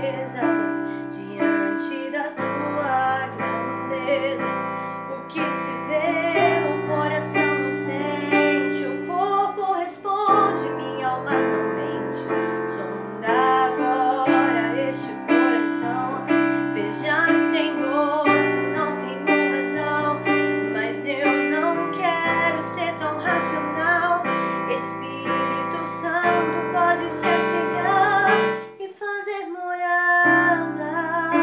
fraquezas, diante da tua grandeza. O que se vê, o coração não sente, o corpo responde, minha alma não mente. Sonda agora este coração, veja, Senhor, se não tenho razão, mas eu não quero ser tão racional. Espírito Santo pode se achegar e fazer morada,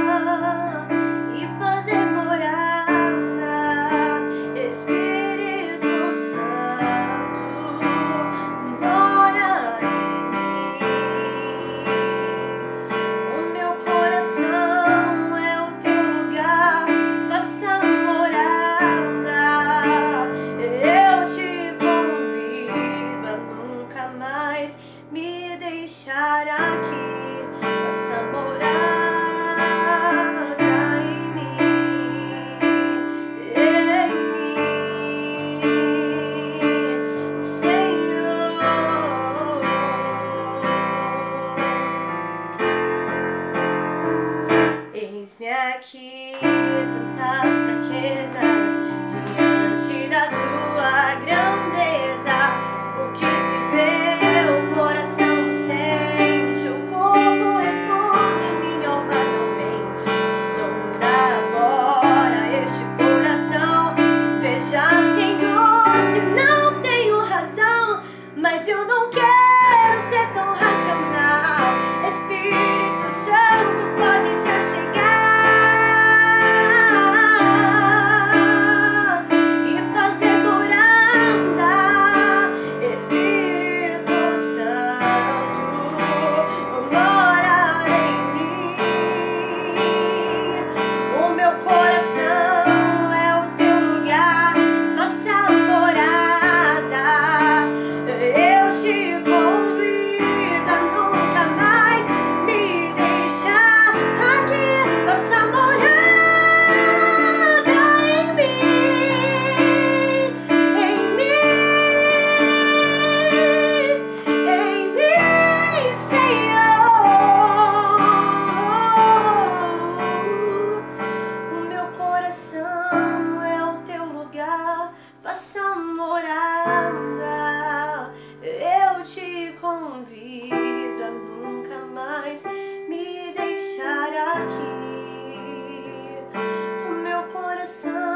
e fazer morada. Espírito Santo mora em mim. O meu coração é o teu lugar, faça morada. Eu te convido a nunca mais me deixar aqui. Faça morada em mim, Senhor. Eis-me aqui, tantas fraquezas, diante da tua grandeza. O que se vê, o coração sente, o corpo responde, minha alma não mente. Sonda agora este coração, veja, Senhor, se não tenho razão, mas eu não quero ser tão racional. Espírito Santo pode se achegar e fazer morada. Espírito Santo mora em mim. O meu coração é o teu lugar, faça morada. Eu te convido a nunca mais me deixar aqui. Faça morada em mim, Senhor. O meu coração é o teu lugar, faça morada. Eu te convido a nunca mais me deixar aqui. O meu coração